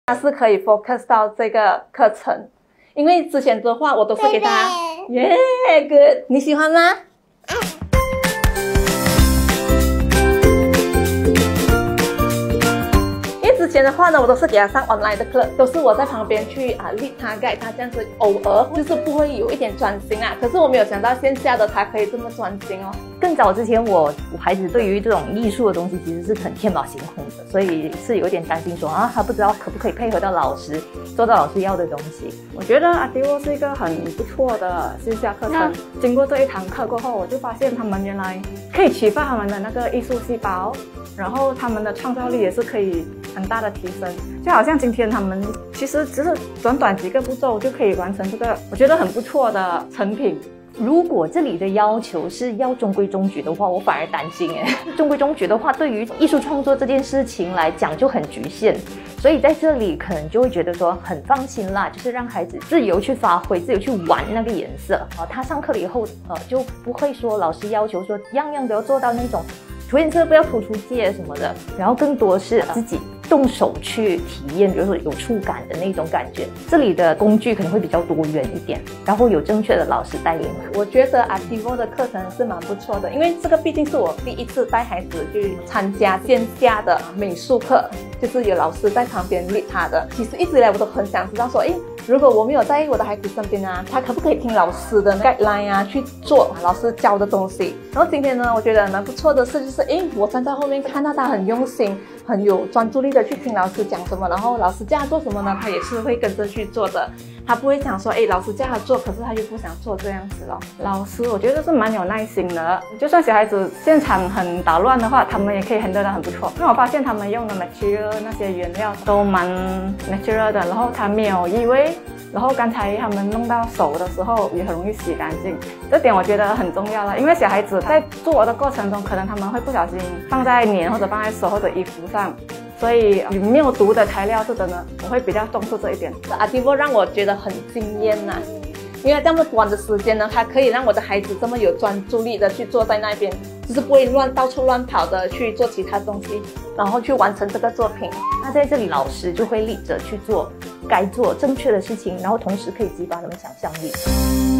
他是可以 focus 到这个课程，因为之前的话我都是给他good， 你喜欢吗？之前的话呢，我都是给他上 online 的课，都是我在旁边去lead他 guide 他，这样子偶尔就是不会有一点专心啊。可是我没有想到线下的他可以这么专心哦。 更早之前我孩子对于这种艺术的东西其实是很天马行空的，所以是有点担心说他不知道可不可以配合到老师，做到老师要的东西。 我觉得 Artivo 是一个很不错的线下课程。经过这一堂课过后，我就发现他们原来可以启发他们的那个艺术细胞，然后他们的创造力也是可以很大的提升。就好像今天他们其实只是短短几个步骤就可以完成这个我觉得很不错的成品。 如果这里的要求是要中规中矩的话，我反而担心中规中矩的话，对于艺术创作这件事情来讲就很局限，所以在这里可能就会觉得说很放心啦，就是让孩子自由去发挥，自由去玩那个颜色他上课了以后就不会说老师要求说样样都要做到那种涂颜色不要涂出界什么的，然后更多是自己动手去体验，比如说有触感的那种感觉。这里的工具可能会比较多元一点，然后有正确的老师带领。 我觉得 Artivo 的课程是蛮不错的，因为这个毕竟是我第一次带孩子去参加线下的美术课，就是有老师在旁边 lead 他的。其实一直以来我都很想知道说，如果我没有在我的孩子身边他可不可以听老师的 guideline 去做老师教的东西。然后今天呢，我觉得蛮不错的是，就是我站在后面看到他很用心，很有专注力的去听老师讲什么，然后老师叫他做什么呢，他也是会跟着去做的。他不会讲说，老师叫他做，可是他又不想做这样子咯。 老师我觉得是蛮有耐心的，就算小孩子现场很打乱的话，他们也可以 handle 得很不错。因为我发现他们用的 material 那些原料都蛮 natural 的，然后它没有异味，然后刚才他们弄到手的时候也很容易洗干净，这点我觉得很重要了。因为小孩子在做的过程中，可能他们会不小心放在脸或者放在手或者衣服上，所以没有毒的材料是真的，我会比较重视这一点。 Artivo 让我觉得很惊艳因为这么短的时间呢，它可以让我的孩子这么有专注力的去坐在那边，就是不会到处乱跑的去做其他东西，然后去完成这个作品。 那在这里老师就会立着去做该做正确的事情，然后同时可以激发他们想象力。